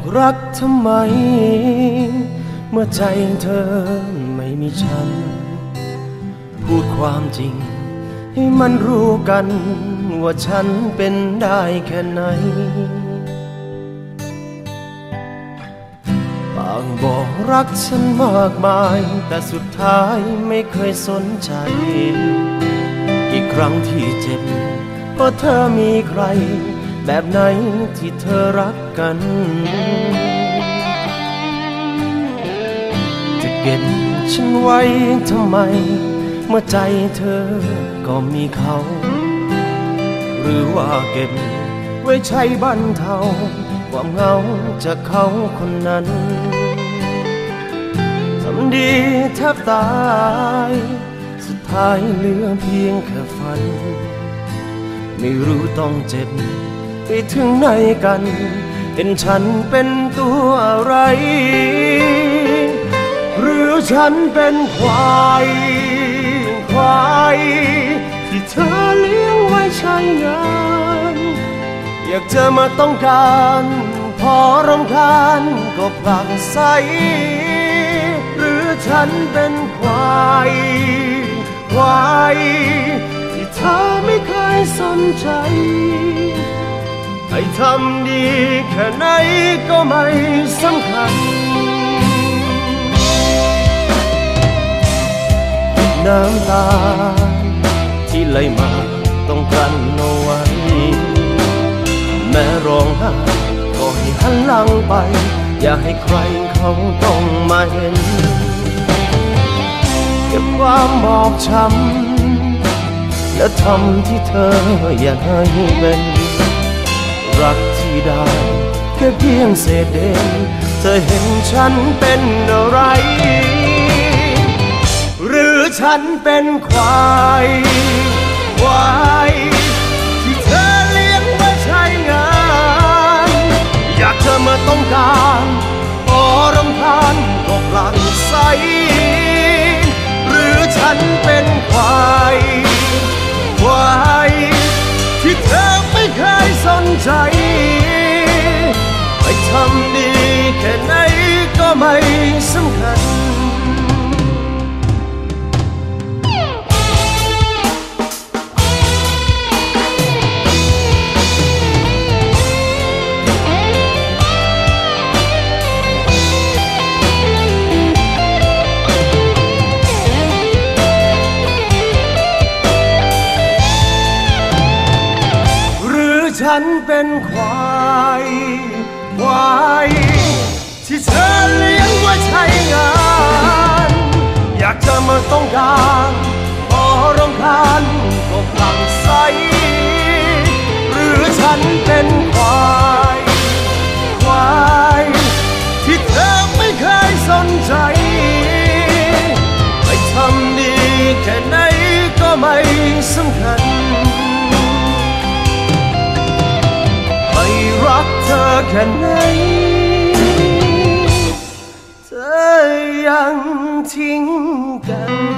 รักทำไมเมื่อใจเธอไม่มีฉันพูดความจริงให้มันรู้กันว่าฉันเป็นได้แค่ไหนปากบอกรักฉันมากมายแต่สุดท้ายไม่เคยสนใจกี่ครั้งที่เจ็บเพราะเธอมีใครแบบไหนที่เธอรักกันจะเก็บฉันไว้ทำไมเมื่อใจเธอก็มีเขาหรือว่าเก็บไว้ใช้บรรเทาความเหงาจากเขาคนนั้นทำดีแทบตายสุดท้ายเหลือเพียงแค่ฝันไม่รู้ต้องเจ็บไปถึงไหนกันเห็นฉันเป็นตัวอะไรหรือฉันเป็นควายที่เธอเลี้ยงไว้ใช้งานอยากจะมาต้องการพอรำคาญก็ผลักไสหรือฉันเป็นควายที่เธอไม่เคยสนใจให้ทำดีแค่ไหนก็ไม่สำคัญน้ำตาที่ไหลมาต้องกลั้นเอาไว้แม้ร้องไห้ก็ให้หันหลังไปอย่าให้ใครเขาต้องมาเห็นเก็บความบอบช้ำและทำที่เธออยากให้เป็นรักที่ได้แค่เพียงเศษเด่นเธอเห็นฉันเป็นอะไรหรือฉันเป็นควายที่เธอเลี้ยงไว้ใช้งานอยากจะมาต้องการพอรำคาญก็ผลักไสหรือฉันเป็นควายที่เธอไม่เคยสนใจไปทำดีแค่ไหนก็ไม่สำคัญฉันเป็นควายที่เธอเลี้ยงไว้ใช้งานอยากจะมาต้องการพอรำคาญก็ผลักไสหรือฉันเป็นควายที่เธอไม่เคยสนใจไปทำดีแค่ไหนก็ไม่สำคัญรักเธอแค่ไหนเธอยังทิ้งกัน